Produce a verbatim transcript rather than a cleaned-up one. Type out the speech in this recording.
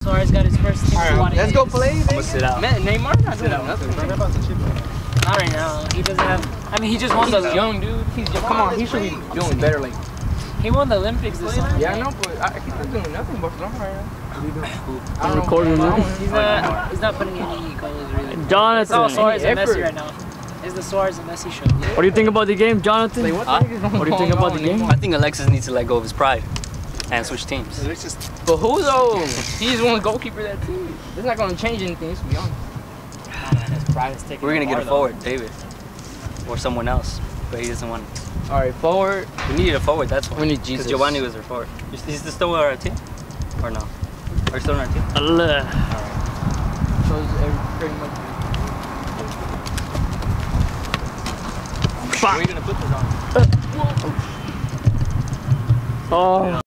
Suarez got his first team. All right, let's go play. I'm gonna sit out. Man, Neymar not doing nothing. Not right now. He doesn't have. I mean, he just won the. He's young, dude. He's young. Come on, he should be doing better. Like, he won the Olympics this summer. yeah, I know, but I, he's not doing nothing. Barcelona right now. I'm recording this. He's not. He's not putting any goals really. Jonathan. Oh, Suarez and effort. Messi right now. It's the Suarez and Messi show. What do you think about the game, Jonathan? What, huh? What do you think about the game? I think Alexis needs to let go of his pride and switch teams. But who though? He's one goalkeeper of that team. It's not gonna change anything. Let's be honest. We're gonna get a forward, David, or someone else, but he doesn't want it. All right, forward. We needed a forward. That's why. We need Jesus. Because Giovanni was our forward. Is he still on our team, or no? Are you still on our team? Allah. So it's every, pretty much. Where are you gonna put this on? Oh.